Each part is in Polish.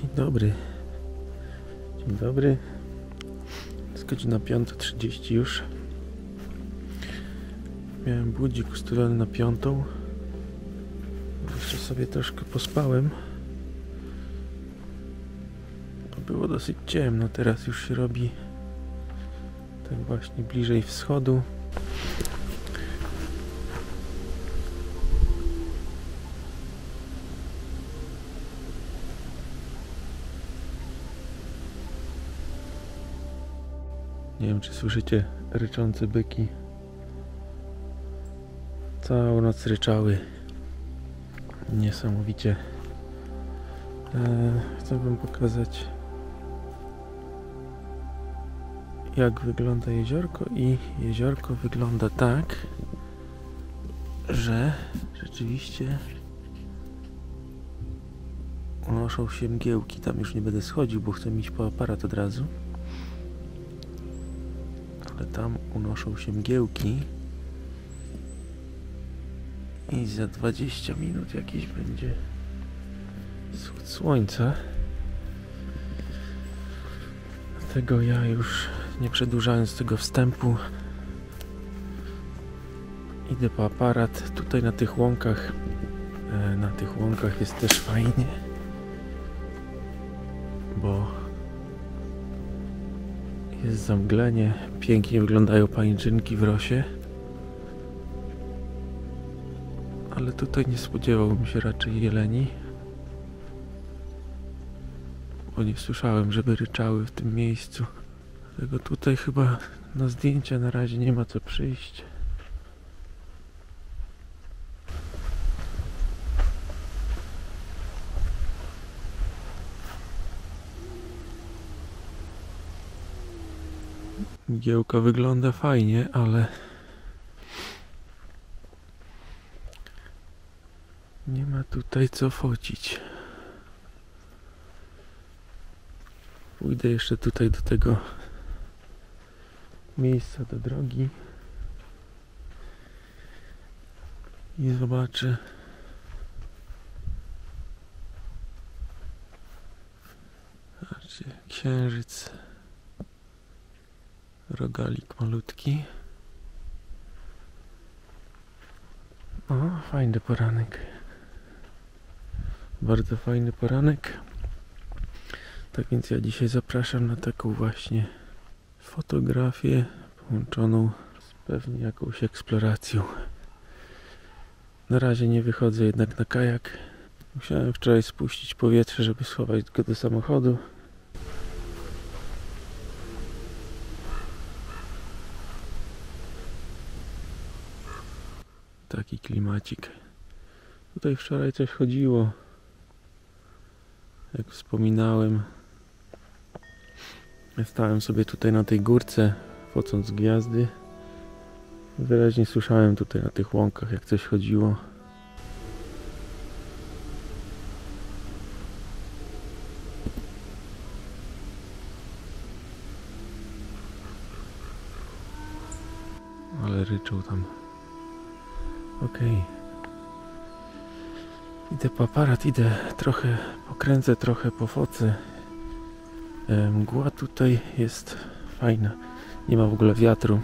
Dzień dobry. Dzień dobry. Jest godzina 5:30 już. Miałem budzik ustawiony na 5. Jeszcze sobie troszkę pospałem. Było dosyć ciemno, teraz już się robi tak właśnie bliżej wschodu. Nie wiem, czy słyszycie ryczące byki. Całą noc ryczały. Niesamowicie. Chcę wam pokazać, jak wygląda jeziorko, i jeziorko wygląda tak, że rzeczywiście unoszą się mgiełki. Tam już nie będę schodził, bo chcę iść po aparat od razu. Ale tam unoszą się mgiełki i za 20 minut jakiś będzie wschód słońca. Dlatego ja już, nie przedłużając tego wstępu, idę po aparat. Tutaj na tych łąkach jest też fajnie, bo jest zamglenie, pięknie wyglądają pajęczynki w rosie, ale tutaj nie spodziewałbym się raczej jeleni, bo nie słyszałem, żeby ryczały w tym miejscu. Dlatego tutaj chyba na zdjęcia na razie nie ma co przyjść. Mgiełka wygląda fajnie, ale nie ma tutaj co focić. Pójdę jeszcze tutaj do tego miejsca, do drogi i zobaczę, zobaczcie, księżyc, rogalik malutki. O, fajny poranek, bardzo fajny poranek. Tak więc ja dzisiaj zapraszam na taką właśnie fotografię połączoną z pewnie jakąś eksploracją. Na razie nie wychodzę jednak na kajak. Musiałem wczoraj spuścić powietrze, żeby schować go do samochodu. Taki klimacik. Tutaj wczoraj coś chodziło. Jak wspominałem, stałem sobie tutaj na tej górce, focąc gwiazdy. Wyraźnie słyszałem tutaj na tych łąkach, jak coś chodziło. Ale ryczą tam. Okej. Idę po aparat, idę trochę, pokręcę trochę po foce. Mgła tutaj jest fajna. Nie ma w ogóle wiatru.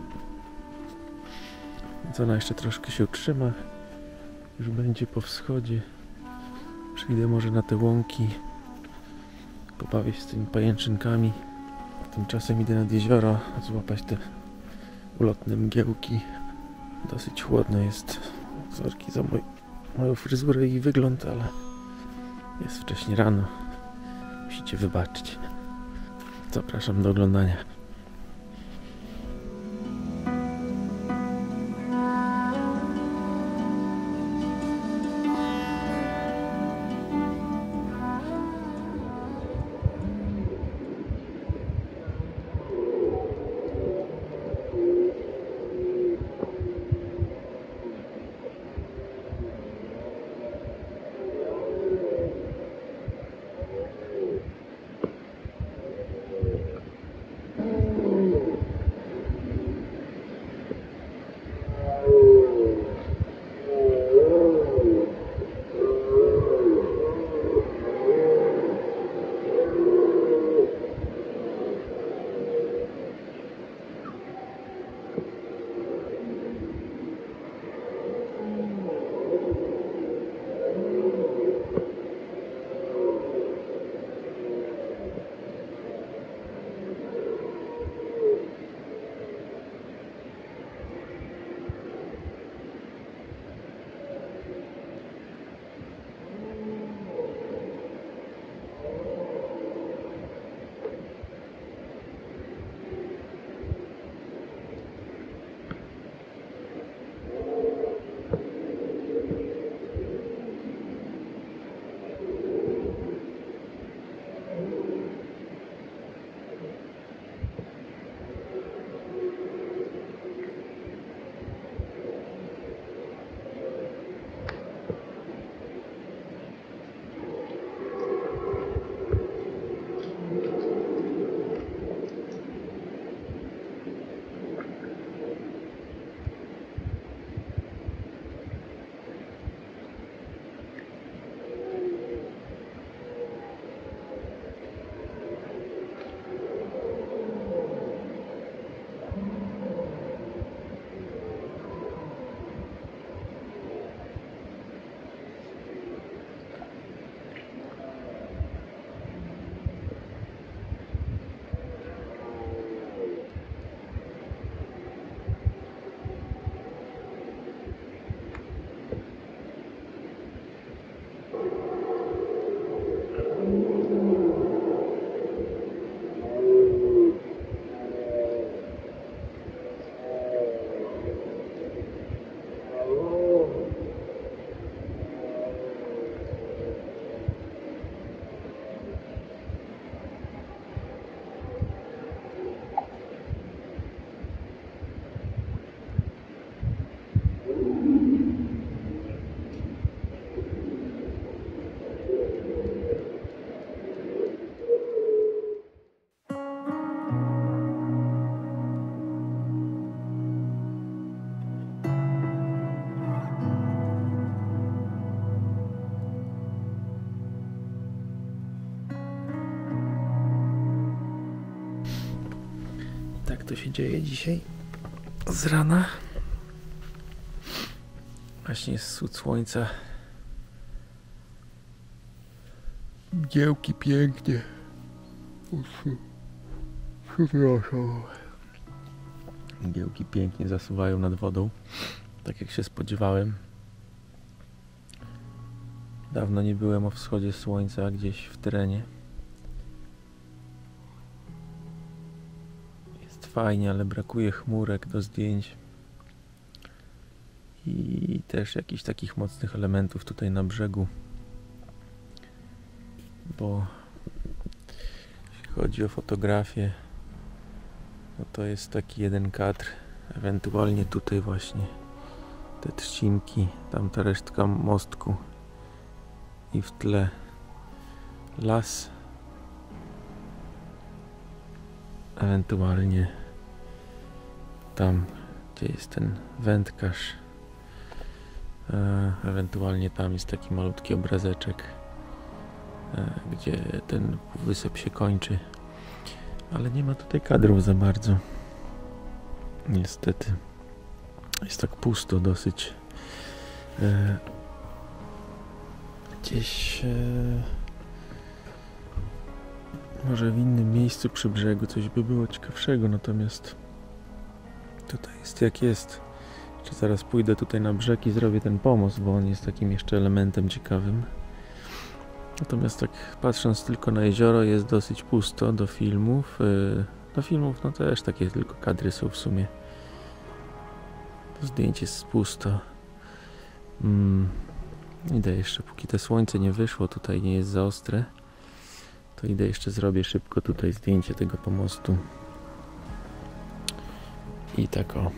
Więc ona jeszcze troszkę się utrzyma. Już będzie po wschodzie. Przyjdę może na te łąki, pobawię się z tymi pajęczynkami. Tymczasem idę nad jezioro, złapać te ulotne mgiełki. Dosyć chłodno jest. Sorki za moją fryzurę i wygląd, ale jest wcześnie rano. Musicie wybaczyć. Zapraszam do oglądania. tak to się dzieje dzisiaj z rana. Właśnie jest wschód słońca. Mgiełki pięknie. Przepraszam. Mgiełki pięknie zasuwają nad wodą. Tak jak się spodziewałem. Dawno nie byłem o wschodzie słońca gdzieś w terenie. Jest fajnie, ale brakuje chmurek do zdjęć. I też jakichś takich mocnych elementów tutaj na brzegu. Bo jeśli chodzi o fotografię, no to jest taki jeden kadr. Ewentualnie tutaj właśnie te trzcinki, tam ta resztka mostku. I w tle las, ewentualnie tam, gdzie jest ten wędkarz, ewentualnie tam jest taki malutki obrazeczek, gdzie ten wysep się kończy, ale nie ma tutaj kadrów za bardzo, niestety. Jest tak pusto dosyć. Gdzieś może w innym miejscu przy brzegu coś by było ciekawszego, natomiast tutaj jest jak jest. Czy zaraz pójdę tutaj na brzeg i zrobię ten pomost, bo on jest takim jeszcze elementem ciekawym. Natomiast tak patrząc tylko na jezioro, jest dosyć pusto do filmów. Do filmów no też takie tylko kadry są w sumie. Do zdjęć jest pusto. Idę jeszcze, póki to słońce nie wyszło, tutaj nie jest za ostre, to idę jeszcze zrobię szybko tutaj zdjęcie tego pomostu. I tak o.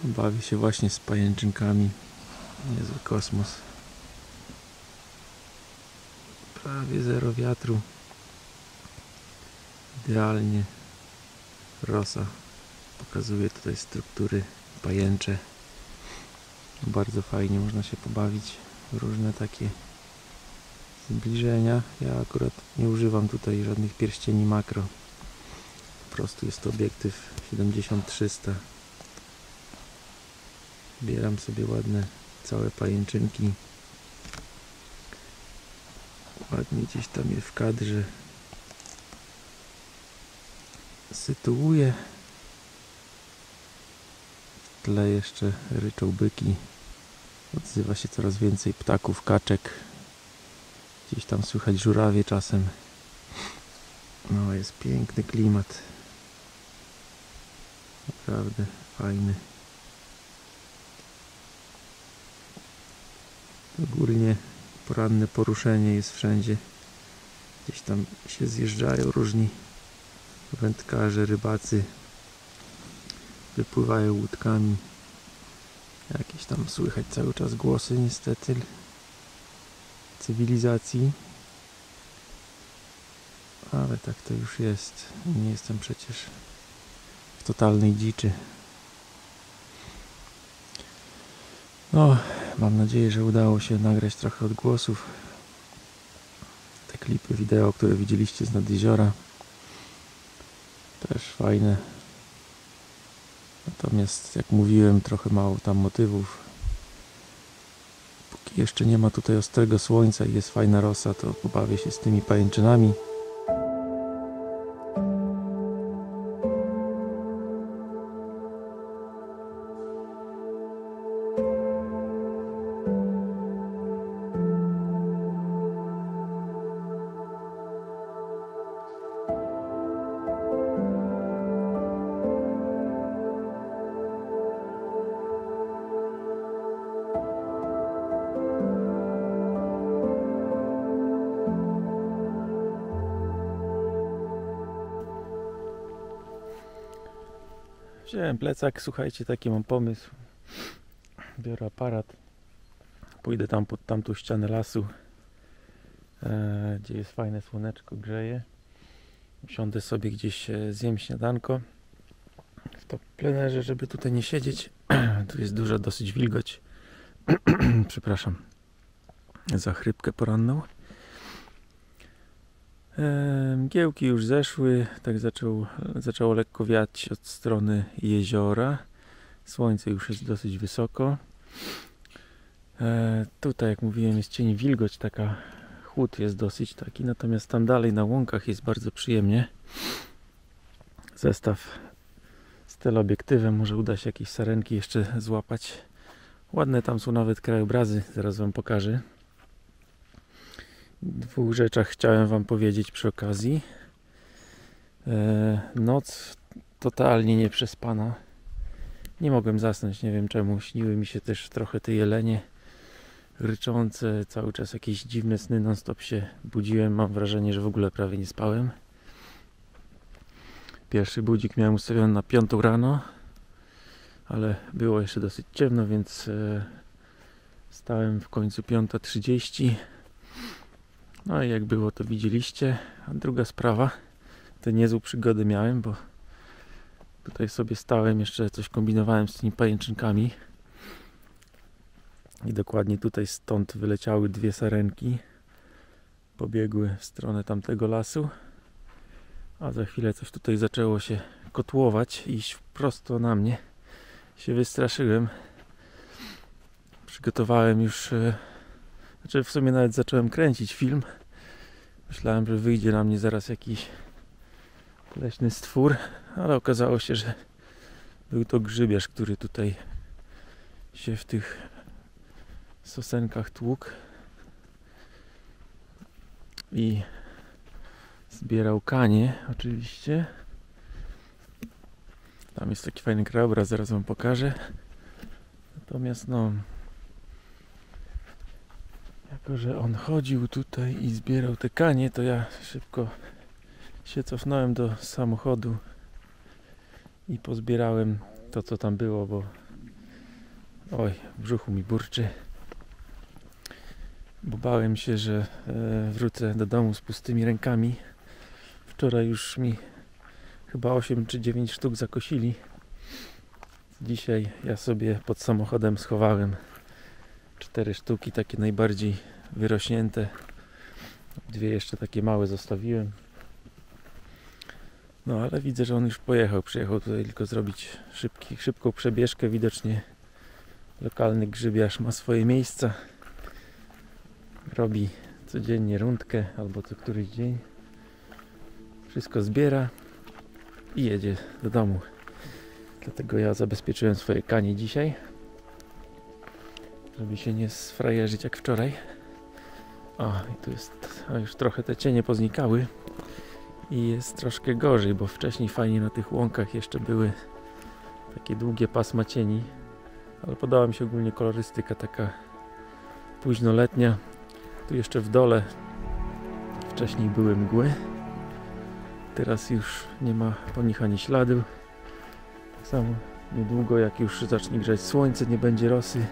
Bawię się właśnie z pajęczynkami. Niezły kosmos. Prawie zero wiatru. Idealnie rosa pokazuje tutaj struktury pajęcze. Bardzo fajnie można się pobawić w różne takie zbliżenia. Ja akurat nie używam tutaj żadnych pierścieni makro. Po prostu jest to obiektyw 70-300. Bieram sobie ładne całe pajęczynki. Ładnie gdzieś tam je w kadrze sytuuję. W tle jeszcze ryczą byki. Odzywa się coraz więcej ptaków, kaczek. Gdzieś tam słychać żurawie czasem. No, jest piękny klimat. Naprawdę fajny. Ogólnie poranne poruszenie jest wszędzie. Gdzieś tam się zjeżdżają różni wędkarze, rybacy. Wypływają łódkami. Jakieś tam słychać cały czas głosy niestety cywilizacji. Ale tak to już jest. Nie jestem przecież w totalnej dziczy. No, mam nadzieję, że udało się nagrać trochę odgłosów. Te klipy wideo, które widzieliście z nad jeziora, też fajne. Natomiast jak mówiłem, trochę mało tam motywów. Póki jeszcze nie ma tutaj ostrego słońca i jest fajna rosa, to pobawię się z tymi pajęczynami. Wziąłem plecak, słuchajcie, taki mam pomysł. Biorę aparat, pójdę tam pod tamtą ścianę lasu, gdzie jest fajne słoneczko, grzeje. Usiądę sobie gdzieś, zjem śniadanko w to plenerze, żeby tutaj nie siedzieć. Tu jest duża dosyć wilgoć. Przepraszam za chrypkę poranną. Mgiełki już zeszły, tak zaczęło lekko wiać od strony jeziora. Słońce już jest dosyć wysoko. Tutaj, jak mówiłem, jest cień, wilgoć, taka chłód jest dosyć taki, natomiast tam dalej na łąkach jest bardzo przyjemnie. Zestaw z teleobiektywem, może uda się jakieś sarenki jeszcze złapać. Ładne tam są nawet krajobrazy, zaraz wam pokażę. Dwóch rzeczach chciałem wam powiedzieć przy okazji. Noc totalnie nieprzespana. Nie mogłem zasnąć, nie wiem czemu. Śniły mi się też trochę te jelenie ryczące, cały czas jakieś dziwne sny, non stop się budziłem. Mam wrażenie, że w ogóle prawie nie spałem. Pierwszy budzik miałem ustawiony na 5 rano, ale było jeszcze dosyć ciemno, więc stałem w końcu 5:30. No i jak było, to widzieliście. A druga sprawa, to niezłą przygodę miałem, bo tutaj sobie stałem, jeszcze coś kombinowałem z tymi pajęczynkami i dokładnie tutaj stąd wyleciały dwie sarenki, pobiegły w stronę tamtego lasu, a za chwilę coś tutaj zaczęło się kotłować, iść prosto na mnie. Się wystraszyłem, przygotowałem już, znaczy w sumie nawet zacząłem kręcić film. Myślałem, że wyjdzie na mnie zaraz jakiś leśny stwór, ale okazało się, że był to grzybiarz, który tutaj się w tych sosenkach tłukł i zbierał kanie oczywiście. Tam jest taki fajny krajobraz, zaraz wam pokażę. Natomiast no, jako że on chodził tutaj i zbierał te kanie, to ja szybko się cofnąłem do samochodu i pozbierałem to, co tam było, bo Oj, w brzuchu mi burczy. Bo bałem się, że wrócę do domu z pustymi rękami. Wczoraj już mi chyba 8 czy 9 sztuk zakosili. Dzisiaj ja sobie pod samochodem schowałem 4 sztuki, takie najbardziej wyrośnięte. 2 jeszcze takie małe zostawiłem. No ale widzę, że on już pojechał. Przyjechał tutaj tylko zrobić szybką przebieżkę. Widocznie lokalny grzybiarz ma swoje miejsca. Robi codziennie rundkę albo co któryś dzień. Wszystko zbiera i jedzie do domu. Dlatego ja zabezpieczyłem swoje kanie dzisiaj, żeby się nie sfrajerzyć jak wczoraj. O, i tu jest, już trochę te cienie poznikały i jest troszkę gorzej, bo wcześniej fajnie na tych łąkach jeszcze były takie długie pasma cieni, ale podoba mi się ogólnie kolorystyka taka późnoletnia. Tu jeszcze w dole wcześniej były mgły, teraz już nie ma po nich ani śladu. Tak samo niedługo, jak już zacznie grzać słońce, nie będzie rosy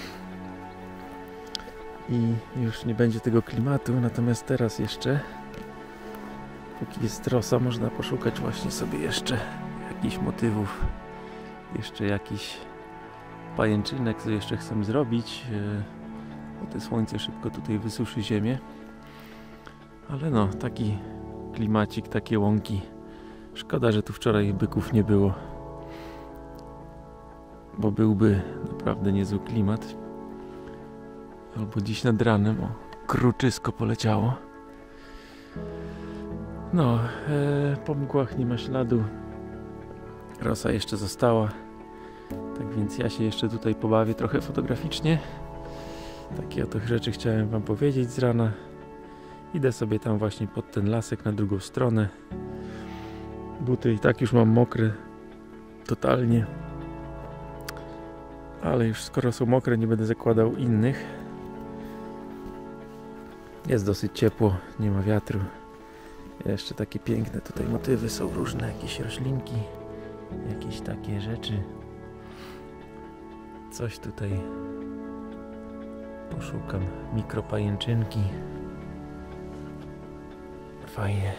i już nie będzie tego klimatu. Natomiast teraz jeszcze, póki jest rosa, można poszukać właśnie sobie jeszcze jakichś motywów, jeszcze jakiś pajęczynek, co jeszcze chcę zrobić, bo to słońce szybko tutaj wysuszy ziemię. Ale no, taki klimacik, takie łąki. Szkoda, że tu wczoraj byków nie było, bo byłby naprawdę niezły klimat. Albo dziś nad ranem, o, kruczysko poleciało. No, po mgłach nie ma śladu. Rosa jeszcze została. Tak więc ja się jeszcze tutaj pobawię trochę fotograficznie. Takie oto rzeczy chciałem wam powiedzieć z rana. Idę sobie tam właśnie pod ten lasek na drugą stronę. Buty i tak już mam mokre totalnie. Ale już skoro są mokre, nie będę zakładał innych. Jest dosyć ciepło, nie ma wiatru. Jeszcze takie piękne tutaj motywy są różne, jakieś roślinki, jakieś takie rzeczy. Coś tutaj poszukam, mikropajęczynki. Fajnie.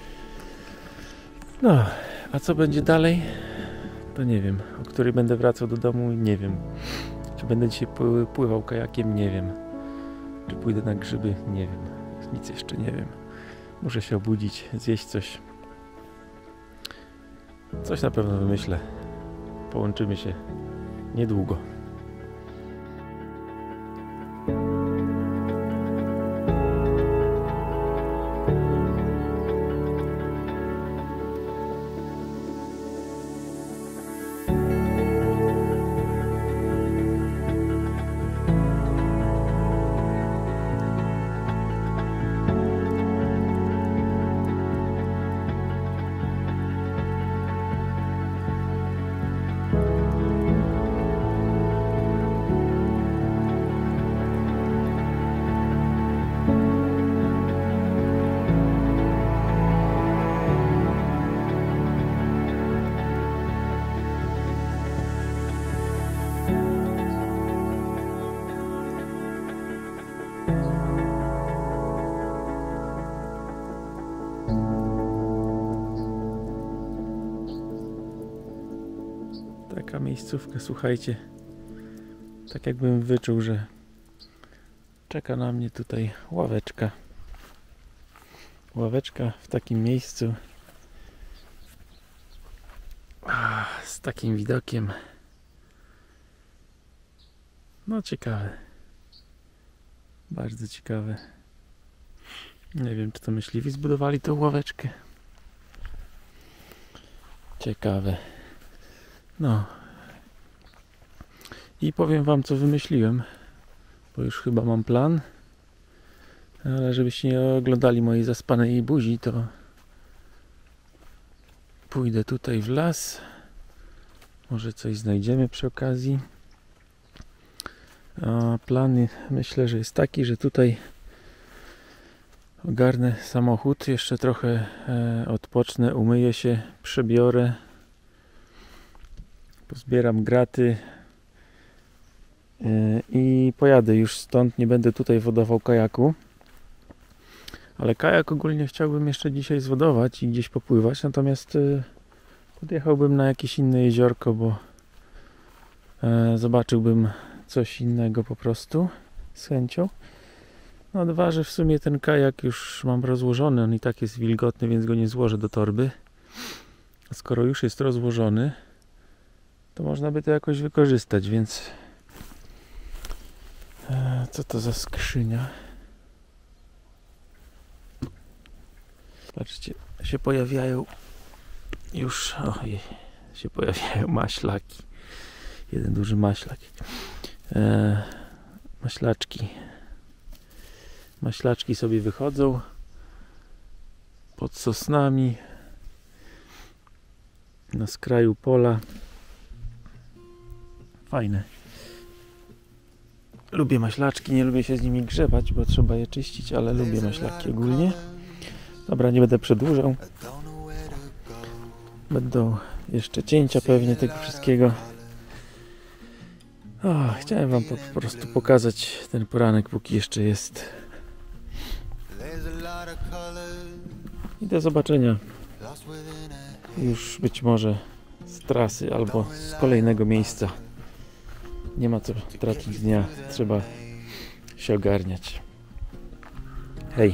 No, a co będzie dalej? To nie wiem. O której będę wracał do domu? Nie wiem. Czy będę dzisiaj pływał kajakiem? Nie wiem. Czy pójdę na grzyby? Nie wiem. Nic jeszcze nie wiem. Muszę się obudzić, zjeść coś. Coś na pewno wymyślę. Połączymy się niedługo. Taka miejscówka, słuchajcie, tak jakbym wyczuł, że czeka na mnie tutaj ławeczka. Ławeczka w takim miejscu, z takim widokiem. No ciekawe, bardzo ciekawe. Nie wiem, czy to myśliwi zbudowali tą ławeczkę. Ciekawe. No i powiem wam, co wymyśliłem, bo już chyba mam plan, ale żebyście nie oglądali mojej zaspanej buzi, to pójdę tutaj w las, może coś znajdziemy przy okazji. A plan, myślę, że jest taki, że tutaj ogarnę samochód, jeszcze trochę odpocznę, umyję się, przebiorę, pozbieram graty, I pojadę już stąd, nie będę tutaj wodował kajaku. Ale kajak ogólnie chciałbym jeszcze dzisiaj zwodować i gdzieś popływać, natomiast podjechałbym na jakieś inne jeziorko, bo zobaczyłbym coś innego po prostu z chęcią. No dwa, że w sumie ten kajak już mam rozłożony, on i tak jest wilgotny, więc go nie złożę do torby. A skoro już jest rozłożony, to można by to jakoś wykorzystać, więc co to za skrzynia? Patrzcie, się pojawiają już, się pojawiają maślaki. Jeden duży maślak. Maślaczki sobie wychodzą pod sosnami na skraju pola. Fajne. Lubię maślaczki, nie lubię się z nimi grzebać, bo trzeba je czyścić, ale lubię maślaki ogólnie. Dobra, nie będę przedłużał. Będą jeszcze cięcia pewnie tego wszystkiego. Chciałem wam po prostu pokazać ten poranek, póki jeszcze jest. I do zobaczenia już być może z trasy albo z kolejnego miejsca. Nie ma co tracić dnia, trzeba się ogarniać. Hej!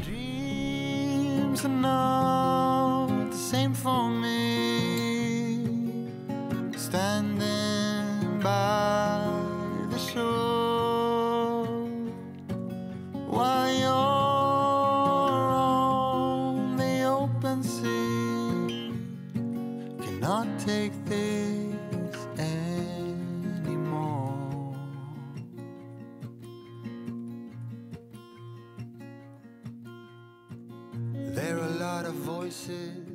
Standing by the shore while you're on the open sea, cannot take this anymore. There are a lot of voices